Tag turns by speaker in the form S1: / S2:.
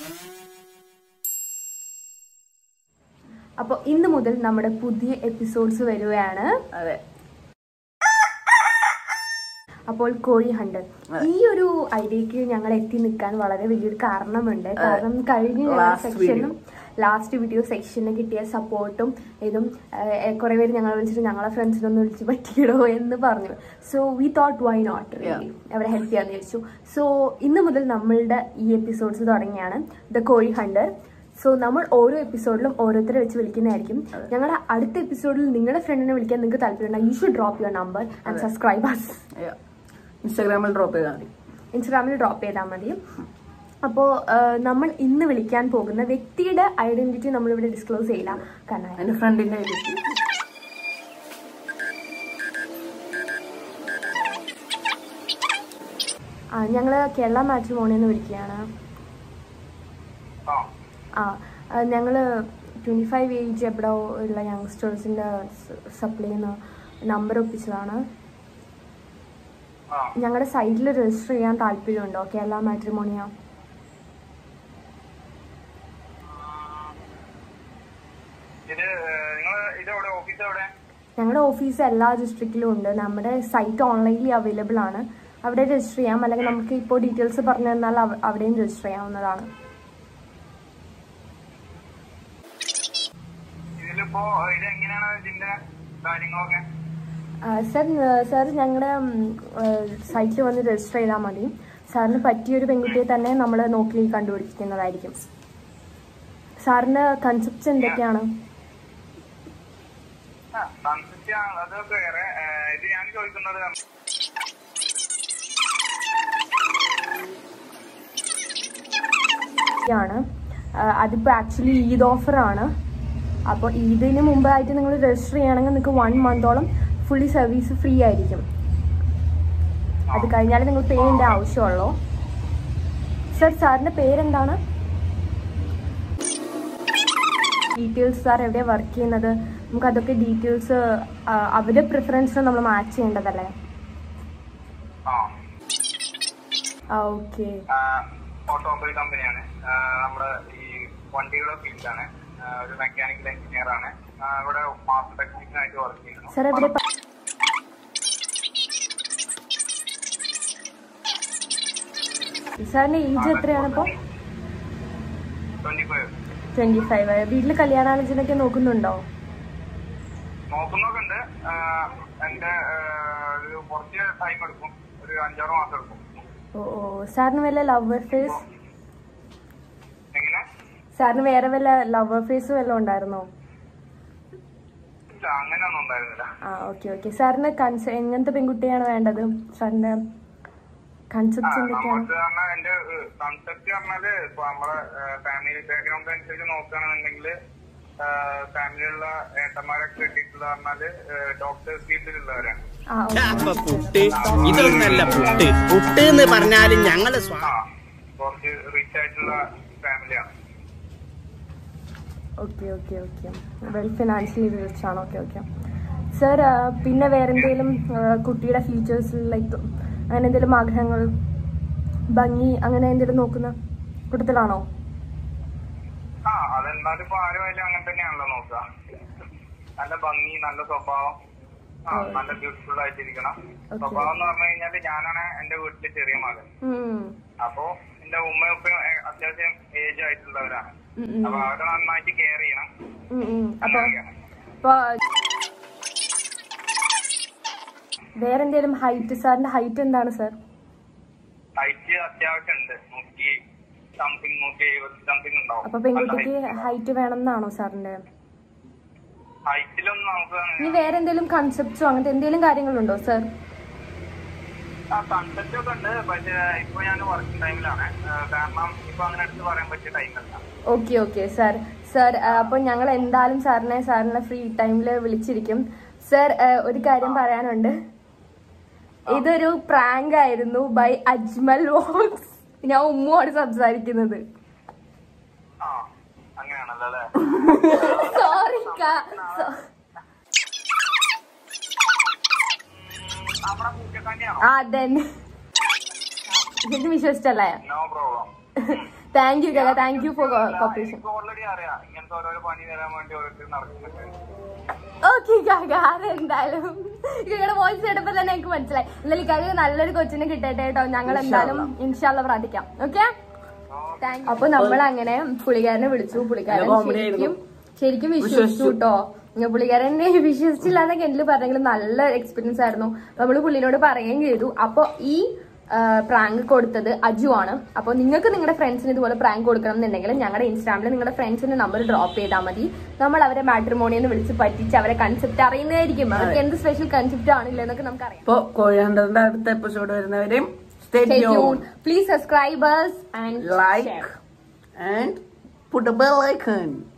S1: അപ്പോൾ ഇന്ന് മുതൽ നമ്മുടെ പുതിയ എപ്പിസോഡ്സ് വരികയാണ്.
S2: അതെ.
S1: അപ്പോൾ കോഴി ഹണ്ടർ ഈ ഒരു ഐഡിയക്ക് ഞങ്ങൾ എത്തി നിൽക്കാൻ വളരെ വലിയൊരു കാരണമുണ്ട്. കാരണം കഴിഞ്ഞ സെക്ഷനും ലാസ്റ്റ് വീഡിയോ സെക്ഷന് കിട്ടിയ സപ്പോർട്ടും ഇതും കുറെ പേര് ഞങ്ങളെ വിളിച്ചിട്ട് ഞങ്ങളെ ഫ്രണ്ട്സിനൊന്ന് വിളിച്ച് പറ്റിയിടോ എന്ന് പറഞ്ഞു. So we thought why not അവരെ ഹെൽപ്പ് ചെയ്യാന്ന് വിചാരിച്ചു. സോ ഇന്ന് മുതൽ നമ്മളുടെ ഈ എപ്പിസോഡ്സ് തുടങ്ങിയാണ് ദ കോഴി ഹണ്ടർ. സോ നമ്മൾ ഓരോ എപ്പിസോഡിലും ഓരോരുത്തരെ വെച്ച് വിളിക്കുന്നതായിരിക്കും. ഞങ്ങളുടെ അടുത്ത എപ്പിസോഡിൽ നിങ്ങളുടെ ഫ്രണ്ടിനെ വിളിക്കാൻ നിങ്ങൾക്ക് താല്പര്യമുണ്ടെങ്കിൽ you should drop your number and subscribe us.
S2: ഇൻസ്റ്റാഗ്രാമിൽ ഡ്രോപ്പ് ചെയ്താൽ മതി. അപ്പോൾ
S1: നമ്മൾ ഇന്ന് വിളിക്കാൻ പോകുന്ന വ്യക്തിയുടെ ഐഡന്റിറ്റി നമ്മളിവിടെ ഡിസ്ക്ലോസ് ചെയ്യില്ല. കാരണം
S2: എൻ്റെ ഫ്രണ്ടിൻ്റെ ഐഡന്റിറ്റി.
S1: ഞങ്ങൾ കേരള മാട്രിമോണിന്ന് വിളിക്കുകയാണ്. ഞങ്ങൾ 25 ഏജ് എവിടെ ഉള്ള യങ്സ്റ്റേഴ്സിൻ്റെ സപ്ലൈ ചെയ്യുന്ന നമ്പർ ഒപ്പിച്ചതാണ്. ഞങ്ങളുടെ സൈറ്റിൽ രജിസ്റ്റർ ചെയ്യാൻ താല്പര്യമുണ്ടോ? കേരള മാട്രിമോണിയ. ഞങ്ങളുടെ ഓഫീസ് എല്ലാ ഡിസ്ട്രിക്റ്റിലും ഉണ്ട്. നമ്മുടെ സൈറ്റ് ഓൺലൈനിൽ അവൈലബിൾ ആണ്. അവിടെ രജിസ്റ്റർ ചെയ്യാം. അല്ലെങ്കിൽ നമുക്ക് ഇപ്പോൾ ഡീറ്റെയിൽസ് പറഞ്ഞു തന്നാൽ അവിടെയും രജിസ്റ്റർ ചെയ്യാവുന്നതാണ്. സാർ ഞങ്ങളുടെ സൈറ്റിൽ വന്ന് രജിസ്റ്റർ ചെയ്താൽ മതി. സാറിന് പറ്റിയൊരു പെൺകുട്ടിയെ തന്നെ നമ്മൾ നോക്കി കണ്ടുപിടിക്കുന്നതായിരിക്കും. സാറിന്റെ കൺസെപ്റ്റ്സ് എന്തൊക്കെയാണ്? അതിപ്പോ ആക്ച്വലി ഈദ് ഓഫർ ആണ്. അപ്പോൾ ഈദിന് മുമ്പായിട്ട് നിങ്ങൾ രജിസ്റ്റർ ചെയ്യുകയാണെങ്കിൽ നിങ്ങൾക്ക് 1 മന്തോളം ഫുള്ളി സർവീസ് ഫ്രീ ആയിരിക്കും. അത് കഴിഞ്ഞാൽ നിങ്ങൾ പേ ചെയ്യേണ്ട ആവശ്യമുള്ളൂ. സാറിന്റെ പേരെന്താണ്? ഡീറ്റെയിൽസ് സാർ എവിടെയാണ് വർക്ക് ചെയ്യുന്നത്? നമുക്ക് അതൊക്കെ ഡീറ്റെയിൽസ് അവരുടെ പ്രിഫറൻസിന് നമ്മൾ മാച്ച് ചെയ്യേണ്ടതല്ലേ? ഓക്കെ.
S3: ഓട്ടോമൊബൈൽ കമ്പനിയാണ്. നമ്മുടെ ഈ വണ്ടികളുടെ ഫീൽഡാണ്. ഒരു മെക്കാനിക്കൽ എഞ്ചിനീയർ ആണ്. ഇവിടെ മാസ്റ്റർ ടെക്നീഷ്യൻ ആയിട്ട് വർക്ക് ചെയ്യുന്നു.
S1: സാർ എവിടെ? സാറിന്റെ ഏജ് എത്രയാണ് ഇപ്പോൾ? 25. വീട്ടിൽ കല്യാണാലോചനയൊക്കെ നോക്കുന്നുണ്ടോ?
S3: നോക്കുന്നൊക്കെ ഉണ്ട്. എന്റെ കുറച്ച് ടൈം എടുക്കും. ഒരു 5-6 മാസം എടുക്കും.
S1: സാറിന് വല്ല ലവ് അഫെയർസ്? സാറിന് വേറെ വല്ല ലവ് അഫെയർസ് വല്ലതും ഉണ്ടായിരുന്നോ?
S3: അങ്ങനെയൊന്നും ഉണ്ടായിരുന്നില്ല.
S1: ഓക്കെ. സാറിന് എങ്ങനത്തെ പെൺകുട്ടിയാണ് വേണ്ടത്? സാറിന്റെ കൺസെപ്റ്റ് എന്തൊക്കെയാണ്?
S3: എന്റെ കൺസെപ്റ്റ് പറഞ്ഞാല് ഇപ്പൊ നമ്മളെ ഫാമിലി ബാക്ക്ഗ്രൗണ്ട് അനുസരിച്ച് നോക്കുകയാണെന്നുണ്ടെങ്കിൽ ഫാമിലിയുള്ള ഏട്ടന്മാരൊക്കെ കിട്ടിയിട്ടുള്ള പറഞ്ഞാല് ഡോക്ടേഴ്സ് ഫീൽഡിലുള്ളവരാണ്. കുറച്ച് റിച്ച് ആയിട്ടുള്ള ഫാമിലിയാണ്.
S1: ഓക്കെ. വെൽ ഫിനാൻഷ്യലി റിച്ച് ആണ്. ഓക്കെ. സർ പിന്നെ വേറെന്തെങ്കിലും കുട്ടിയുടെ ഫീച്ചേഴ്സ് ലൈക്ക് അങ്ങനെ എന്തെങ്കിലും ആഗ്രഹങ്ങൾ, ഭംഗി അങ്ങനെ എന്തെങ്കിലും നോക്കുന്ന കൂട്ടത്തിലാണോ?
S3: അതെന്തായാലും ഇപ്പൊ ആരുമായാലും അങ്ങനെ തന്നെയാണല്ലോ നോക്കുക. നല്ല ഭംഗി, നല്ല സ്വഭാവം, നല്ല ബ്യൂട്ടിഫുൾ ആയിട്ടിരിക്കണം. സ്വഭാവം എന്ന് പറഞ്ഞു കഴിഞ്ഞാല് ഞാനാണ് എന്റെ വീട്ടിലെ ചെറിയ മകൻ. അപ്പൊ എന്റെ ഉമ്മയും ഉപ്പയും അത്യാവശ്യം ഏജ് ആയിട്ടുള്ളവരാണ്. അപ്പൊ അവരെ നന്നായിട്ട് കെയർ ചെയ്യണം.
S1: വേറെന്തേലും ഹൈറ്റ്? സാറിന്റെ ഹൈറ്റ് എന്താണ് സാർ?
S3: ഹൈറ്റ് അത്യാവശ്യം ഉണ്ട്. 170 ഉണ്ടാവും.
S1: അപ്പൊ പെൺകുട്ടിക്ക് ഹൈറ്റ് വേണമെന്നാണോ സാറിന്റെ?
S3: ഹൈറ്റിലൊന്നും നമുക്ക്
S1: ഇനി വേറെ എന്തെങ്കിലും കൺസെപ്റ്റ്സോ അങ്ങനത്തെ എന്തെങ്കിലും കാര്യങ്ങളുണ്ടോ സാർ?
S3: കൺസെപ്റ്റ് ഒക്കെ ഉണ്ട്. പക്ഷെ ഇപ്പൊ ഞാൻ വർക്കിംഗ് ടൈമിലാണ്. കാരണം ഇപ്പൊ അങ്ങനെ എടുത്ത് പറയാൻ പറ്റിയ ടൈമല്ല.
S1: ഓക്കെ സാർ അപ്പൊ ഞങ്ങൾ എന്തായാലും സാറിനെ ഫ്രീ ടൈമില് വിളിച്ചിരിക്കും. സാർ ഒരു കാര്യം പറയാനുണ്ട്. ഇതൊരു പ്രാങ്ക് ആയിരുന്നു ബൈ അജ്മൽ വോക്സ്. ഞാൻ ഉമ്മുവാണ് സംസാരിക്കുന്നത്. സോറി. അതന്നെ. ഇത് വിശ്വസിച്ചല്ലേ? താങ്ക് യു കാക്ക, thank you for cooperation.
S3: Already അറിയാം ഇങ്ങനത്തെ ഓരോരോ പണി തരാൻ വേണ്ടി ഓരോരുത്തർ നടക്കുന്നുണ്ട്.
S1: ഓക്കെ കാക്ക, അതെന്തായാലും ഇക്കയുടെ വോയിസ് കേട്ടപ്പോ തന്നെ എനിക്ക് മനസ്സിലായി. എന്തായാലും ഇക്കാക്ക് നല്ലൊരു കൊച്ചിനെ കിട്ടട്ടെ കേട്ടോ. ഞങ്ങൾ എന്തായാലും ഇൻഷാ അല്ലാഹ് പ്രാർത്ഥിക്കാം. ഓക്കെ, അപ്പൊ നമ്മൾ അങ്ങനെ പുള്ളിക്കാരനെ വിളിച്ചു. പുള്ളിക്കാരൻ ശരിക്കും വിശ്വസിച്ചു കേട്ടോ. പുള്ളിക്കാരനെ വിശ്വസിച്ചില്ലാന്നൊക്കെ എന്നിൽ പറഞ്ഞെങ്കിലും നല്ല എക്സ്പീരിയൻസ് ആയിരുന്നു. നമ്മള് പുള്ളിനോട് പറയുകയും ചെയ്തു. അപ്പൊ ഈ പ്രാങ്ക് കൊടുത്തത് അജു ആണ്. അപ്പൊ നിങ്ങൾക്ക് നിങ്ങളുടെ ഫ്രണ്ട്സിന് ഇതുപോലെ പ്രാങ്ക് കൊടുക്കണം എന്നുണ്ടെങ്കിൽ ഞങ്ങളുടെ ഇൻസ്റ്റാഗ്രാമിൽ നിങ്ങളുടെ ഫ്രണ്ട്സിന്റെ നമ്പർ ഡ്രോപ്പ് ചെയ്താൽ മതി. നമ്മൾ അവരെ മാട്രിമോണിയെന്ന് വിളിച്ച് പറ്റിച്ച് അവരെ കൺസെപ്റ്റ് അറിയുന്നതായിരിക്കും. അവർക്ക് എന്ത് സ്പെഷ്യൽ കൺസെപ്റ്റ് ആണില്ല എന്നൊക്കെ നമുക്ക് അറിയാം.
S2: ഇപ്പൊ കോഴി ഹണ്ടറിന്റെ അടുത്ത എപ്പിസോഡ് വരുന്നവരെയും
S1: please subscribe us and
S2: like and put a bell icon.